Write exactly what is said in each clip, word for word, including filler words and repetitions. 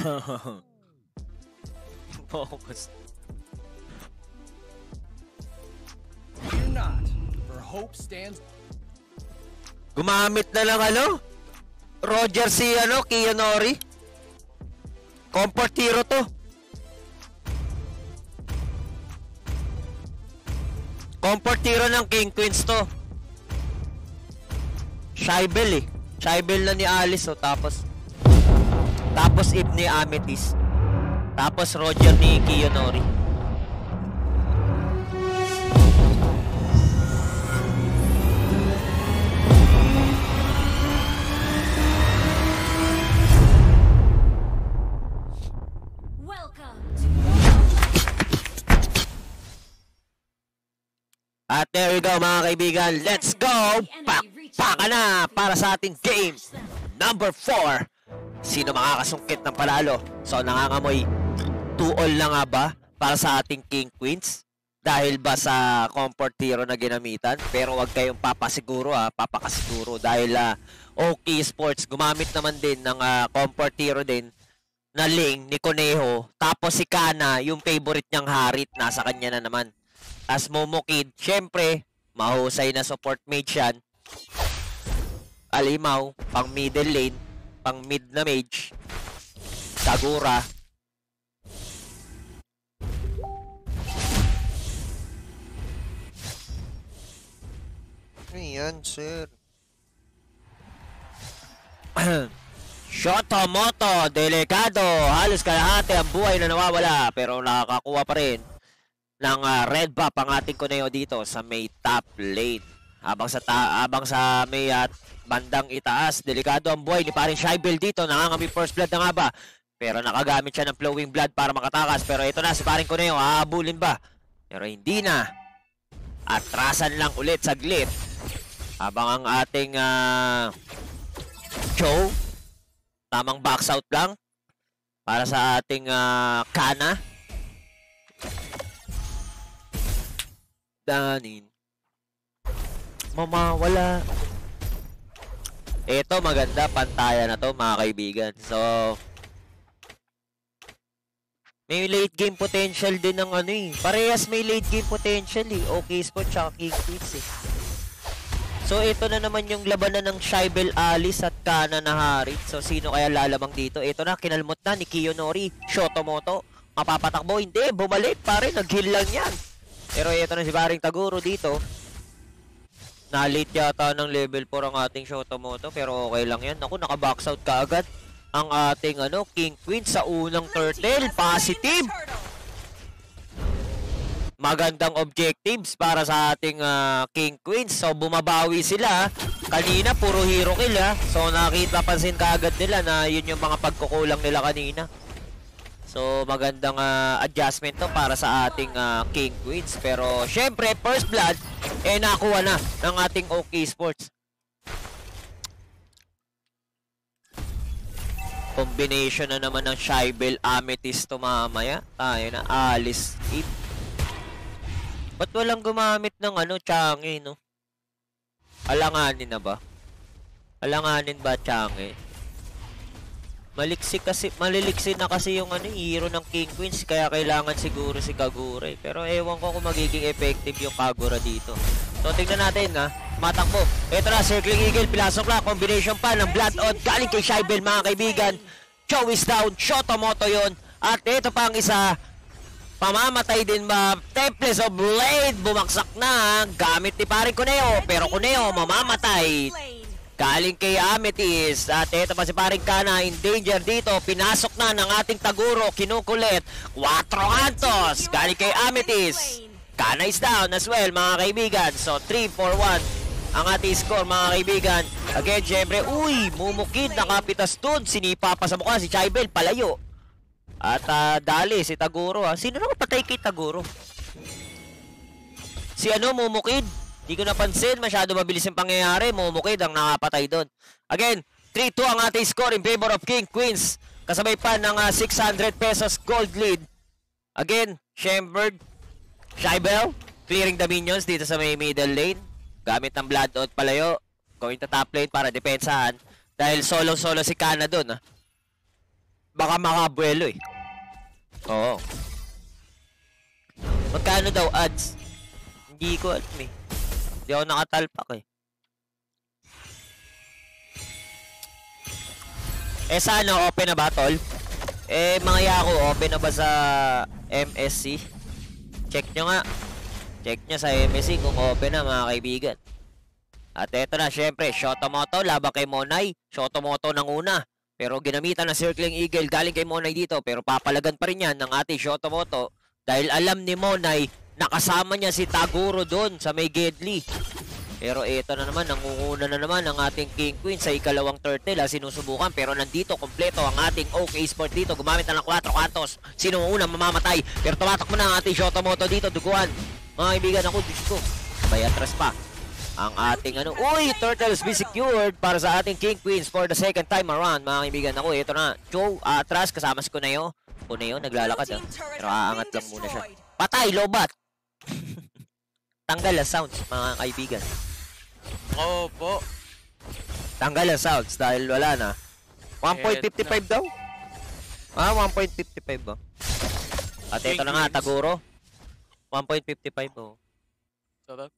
Focus. Fear not, for hope stands. Gumamit na lang ano? Roger si ano, Kiyonori. Comfort hero to. Comfort hero ng King Queens to. Shaibel eh. Shaibel na ni Alice oh, tapos tapos Eve ni Amethyst. Tapos Roger ni Kiyonori. At there we go mga kaibigan, let's go! Pakpaka na para sa ating game number four. Sino makakasungkit ng panalo? So nangangamoy two all na nga ba para sa ating King Queens? Dahil ba sa comfort hero na ginamitan? Pero wag kayong papasiguro ha, papakasiguro. Dahil uh, OK Sports gumamit naman din ng uh, comfort hero din na Ling ni Conejo. Tapos si Kana, yung favorite niyang Harit, nasa kanya na naman. As Momo Kid, syempre, mahusay na support mage yan. Alimaw, pang middle lane, pang mid na mage. Kagura. Ayan, sir. Shotomoto, delikado. Halos kalahati ang buhay na nawawala, pero nakakakuha pa rin ng uh, red buff ang ating Conejo dito sa may top lane. Habang sa ta habang sa may uh, bandang itaas, delikado ang buhay ni paring Shaibel dito. Nangangami first blood na nga ba? Pero nakagamit siya ng flowing blood para makatakas. Pero ito na si paring Conejo, hahabulin ba? Pero hindi na. Atrasan lang ulit saglit. Habang ang ating uh, Joe, tamang box out lang para sa ating uh, Kana. Danin. Mamawala. Ito maganda, pantayan na to mga kaibigan. So may late game potential din ng ano eh. Parehas may late game potential eh. OK Sports tsaka King Queens eh. So ito na naman yung labanan ng Shaibel Alice at Kana na Harit. So sino kaya lalamang dito? Ito na, kinalmot na ni Kiyonori. Shotomoto. Mapapatakbo? Hindi, bumalik pare. Nag-heal lang yan. Pero ito na si paring Taguro dito. Na-late yata ng level four ang ating Shotomoto. Pero okay lang yan. Ako, naka-box out ka agad ang ating ano, King Queen sa unang turtle. Positive! Magandang objectives para sa ating uh, King Queens. So bumabawi sila. Kanina puro hero kill ha. So nakita pansin ka agad nila na yun yung mga pagkukulang nila kanina. So magandang uh, adjustment to para sa ating uh, King Queens. Pero syempre first blood eh nakuha na ng ating OK Sports. Combination na naman ng Shaibel Amethyst to mamaya. Tayo na Alice Eve. Ba't walang gumamit ng ano, Changi, no? Alanganin na ba? Alanganin ba, Changi? Maliksi kasi, maliliksi na kasi yung ano, hero ng King Queens, kaya kailangan siguro si Kagura. Pero ewan ko kung magiging effective yung Kagura dito. So, tingnan natin, ha? Matakbo. Ito na, Circling Eagle, pinasok na. Combination pa ng Blood Odd, galing kay Shaibel, mga kaibigan. Chow is down, Shotomoto yun. At ito pa ang isa. Pamamatay din ba? Temples of Blade, bumaksak na gamit ni paring Conejo, pero Conejo mamamatay. Galing kay Amethyst. At ito pa si paring Kana, in danger dito. Pinasok na ng ating Taguro, kinukulit. Quatro Antos, galing kay Amethyst. Kana is down as well, mga kaibigan. So three four one ang ating score, mga kaibigan. Again, syempre, uy, Mumukid, nakapitas dun. Sinipa pa sa mukha si Shaibel, palayo. At uh, dali si Taguro ha. Sino naman patay kay Taguro? Si ano, Mumukid. Di ko napansin, masyado mabilis yung pangyayari. Mumukid ang nakapatay doon. Again, three two ang ating score in favor of King Queens. Kasabay pa ng uh, six hundred pesos gold lead. Again, Shembird, Shaibel, clearing the minions dito sa may middle lane. Gamit ng Blood Oath palayo. Going to top lane para depensahan. Dahil solo-solo si Kana doon ha. Baka makabuelo eh. Oo. Magkano daw ads? Hindi ko alam eh. Hindi ako nakatalpak eh. Eh sana open na ba tol? Eh mga yako, open na ba sa M S C? Check nyo nga. Check nyo sa M S C kung open na mga kaibigan. At eto na syempre, Shotomoto laban kay Monay. Shotomoto ng una. Pero ginamitan ng Circling Eagle galing kay Monay dito. Pero papalagan pa rin yan ng ating Shotomoto. Dahil alam ni Monay, nakasama niya si Taguro doon sa may Gedli. Pero ito na naman, nangunguna na naman ang ating King Queen sa ikalawang turtle. Ha, sinusubukan pero nandito kompleto ang ating OK Sport dito. Gumamit na ng four kantos. Sino ang unang mamamatay? Pero tumatakbo na ang ating Shotomoto dito. Duguan. Mga kaibigan ako, Diyos ko. Sabay atras pa. Ang ating ano. Uy! Turtles be secured para sa ating King Queens for the second time around. Mga kaibigan ako, ito na. Joe, atras. Kasama si Kuneo. Kuneo, naglalakad. Ha? Pero aangat lang muna siya. Patay! Lobat! Tanggal ang sounds, mga kaibigan. Oo po. Tanggal ang sounds dahil wala na. one point five five daw? Ah, one point five five ba? At ito na nga, Taguro. one point five five oh. Sarap.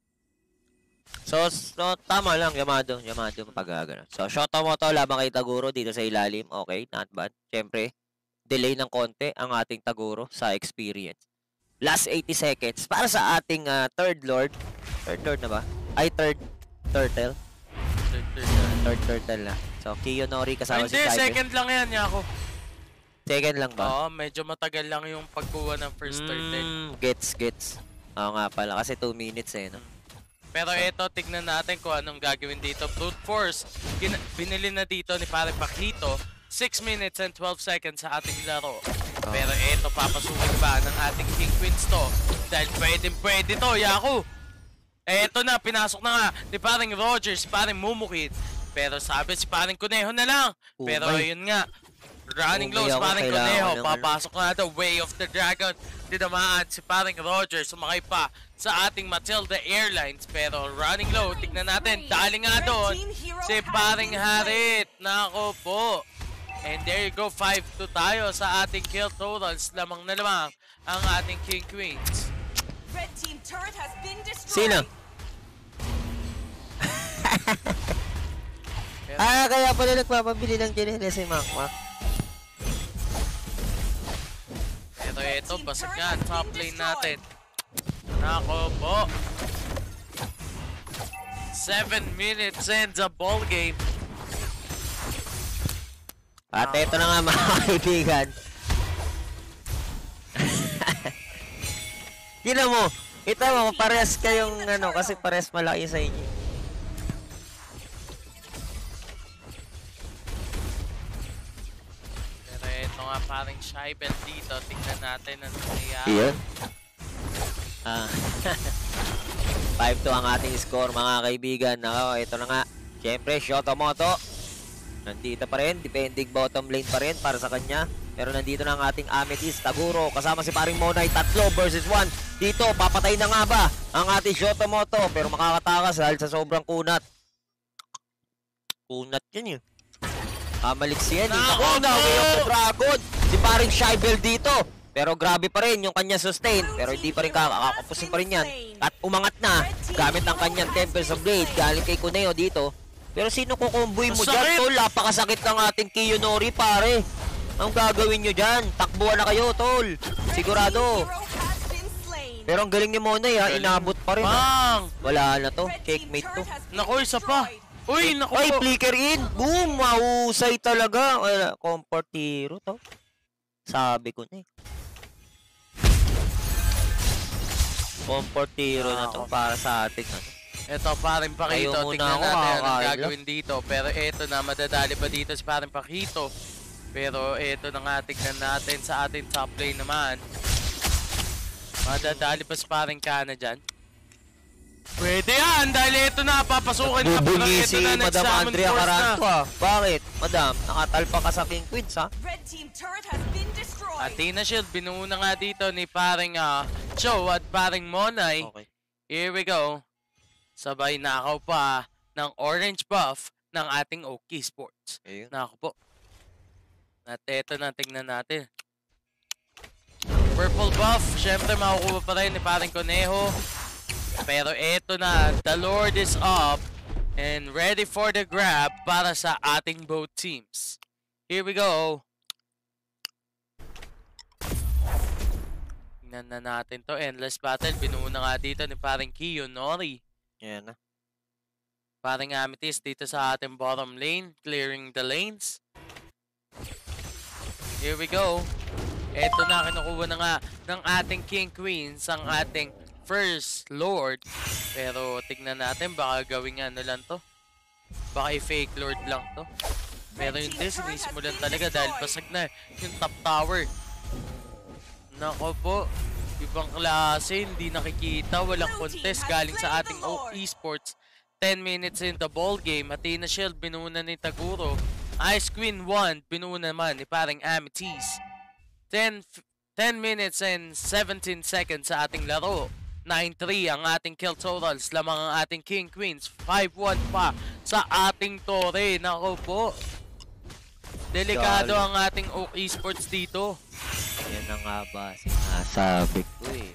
So, so, tama lang, Yamado. Yamado, mapagagana. So, Shotomoto laban kay Taguro dito sa ilalim. Okay, not bad. Siyempre, delay ng konti ang ating Taguro sa experience. Last eighty seconds para sa ating uh, third lord. Third lord na ba? Ay, third turtle. Third, third, third. Third turtle na. So, Kiyonori kasama Hindi, si Cyber. second lang yan, Yako. Second lang ba? Oo, medyo matagal lang yung pagkuha ng first turtle. Mm, gets, gets. Oo nga pala, kasi two minutes eh, no? Pero ito, tignan natin kung anong gagawin dito. Brute Force, binili na dito ni Pare Pakito. six minutes and twelve seconds sa ating laro. Oh. Pero ito, papasukin ba ng ating King Queens to? Dahil pwede pwede to, Yaku. Eto na, pinasok na nga ni Paring Rogers, Paring Mumukit. Pero sabi si Paring Kuneho na lang. Oh, Pero my. yun nga, running Oh, low si ako Paring kailangan Kuneho. ng Papasok na the Way of the Dragon. Dinamaan si Paring Rogers, sumakay pa sa ating Matilda Airlines. Pero running low, tignan natin, dali nga doon si Paring Harit. Nako po. And there you go, five two tayo sa ating kill totals. Lamang na lamang ang ating King Queens. Red team turret has been Sino? destroyed. Ah, kaya pala nagpapabili ng Genesis si Makmak. Pero ito, basag nga, top lane natin. Nako po. seven minutes ends a ball game. At ito na nga mga kaibigan. Tignan mo, ito mo, pares kayong ano, kasi pares malaki sa inyo. Pero ito nga parang Shybel dito. Tignan natin ang nangyayari. Iyon. Ah. five two ang ating score mga kaibigan. Ako, ito na nga. Siyempre, Shotomoto. Nandito pa rin, depending bottom lane pa rin para sa kanya. Pero nandito na ang ating Amethyst, Taguro, kasama si Paring Monay, tatlo versus one. Dito, papatay na nga ba ang ating Shotomoto? Pero makakatakas dahil sa sobrang kunat. Kunat yun yun. Kamalik siya. Ako na, Way of the Dragon. Si Paring Shybel dito. Pero grabe pa rin yung kanya sustain. Pero hindi pa rin kakakapusin pa rin yan. At umangat na gamit ang kanyang Tempest of Blade. Galing kay Kuneo dito. Pero sino kukumboy mo dyan, tol? Napakasakit ng ating Kiyonori, pare. Anong gagawin nyo dyan? Takbuhan na kayo, tol. Sigurado. Pero ang galing ni Monay, ha? Inabot pa rin, ha? Bang! Wala na to. Cakemate to. Naku, isa pa. Uy, naku Ay, po. flicker in. Boom! Mahusay talaga. Wala, comfort hero to. Sabi ko na eh. Comfort hero na to para sa ating ano. Ito, Paring Pakito. Ayaw muna Tingnan ako, natin anong kakakain gagawin dito. Pero ito na, madadali pa dito si Paring Pakito. Pero ito na nga, tignan natin sa ating top lane naman. Madadali pa si Paring Kana dyan. Pwede yan! Dahil ito na, papasukin na. Bubunyi Pero si ito na, Madam nag-summon Andrea force na. Caranto, ah. Bakit? Madam, nakatalpa ka sa King Queens, ha? Red team turret has been destroyed. Athena Shield, binuo na nga dito ni Paring uh, Cho at Paring Monay. Okay. Here we go. Sabay nakaw pa ng orange buff ng ating OK Sports. Ayun. Nako po. At eto na, tignan natin. Purple buff, syempre makukuha pa rin ni paring Conejo. Pero eto na, the Lord is up and ready for the grab para sa ating both teams. Here we go. Tignan na natin to. Endless battle. Binuo na nga dito ni paring Kiyo Nori. Yan na. Paring Amethyst dito sa ating bottom lane. Clearing the lanes. Here we go. Eto na, kinukuha na nga ng ating King Queens ang ating first Lord. Pero tignan natin, baka gawing ano lang to. Baka i-fake Lord lang to. Pero yung Disney, simulan talaga dahil basag na yung top tower. Nako po, ibang klase, hindi nakikita, walang contest galing sa ating O Esports. ten minutes in the ball game, Athena Shield binuna ni Taguro. Ice Queen one, binuo naman ni paring Amethyst. ten minutes and seventeen seconds sa ating laro. nine three ang ating kill totals, lamang ang ating King Queens. five one pa sa ating Torre. Nako po. Delikado ang ating Oak Esports dito. Yan na nga ba sinasabi ko eh.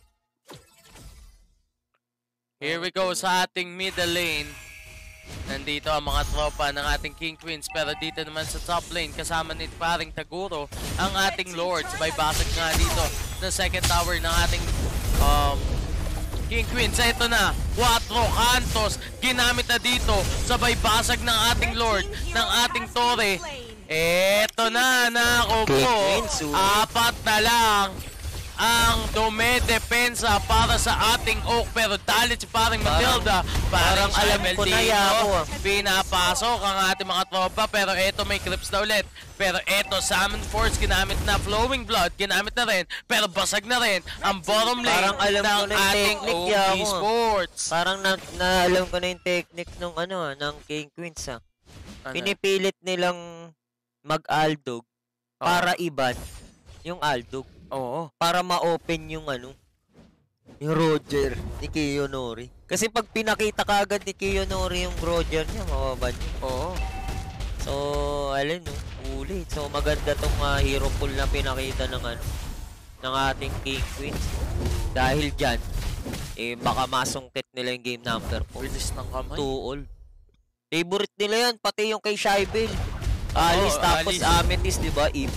Here we go sa ating middle lane. Nandito ang mga tropa ng ating King Queens, pero dito naman sa top lane kasama ni paring Taguro ang ating Lords. May basag nga dito ng second tower ng ating um, King Queens. Ito na, Cuatro Cantos ginamit na dito. Sabay basag ng ating Lord ng ating Torre. Eto na, nako po. Apat na lang ang dumedepensa para sa ating Oak, pero dalit si paring Matilda. Parang alam ko na yako. Pinapasok ang ating mga tropa, pero eto may clips na ulit. Pero eto, Salmon Force ginamit na, Flowing Blood ginamit na rin, pero basag na rin ang bottom lane Parang alam ng ko na yung ating technique O yako. Esports. Parang na, na alam ko na yung technique ng ano, ng King Queens ah. Ano? Pinipilit nilang mag-aldog para iban yung aldog. Oo. Para ma-open yung ano, yung Roger ni Kiyonori. Kasi pag pinakita ka agad ni Kiyonori yung Roger niya, mababan niya. Oo. So, alin no, ulit. So, maganda tong uh, hero pool na pinakita ng ano, ng ating King Queens. Dahil dyan, eh, baka masungkit nila yung game number four. Bilis ng kamay. two all. Favorite nila yan, pati yung kay Shybel. Alice, Oo, tapos Alice. Amethyst, di ba? Eve.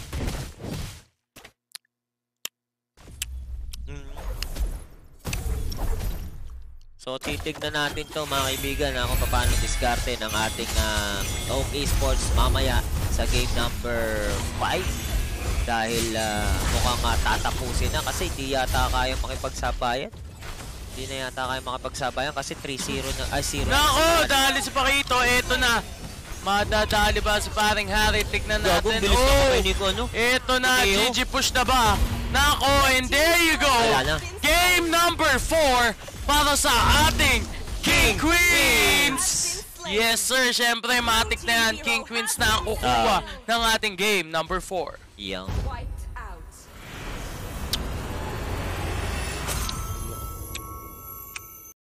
So, titignan natin to mga kaibigan na kung paano diskarte ng ating uh, Oak Esports mamaya sa game number five. Dahil uh, mukhang uh, tatapusin na kasi hindi yata kaya makipagsabayan. Hindi na yata kaya makipagsabayan kasi three zero na, ay zero. Nako, dali si Pakito, eto na. Madadali ba si paring Harry? Tignan Gago, natin. bilis na Oh, kamay ni ko, ano? eto na, Mateo. G G push na ba? Nako, and there you go. Wala na. Game number four para sa ating King Queens. Yes sir, syempre matik na yan. King Queens na ang kukuha Ah. ng ating game number four. Yang. Wipe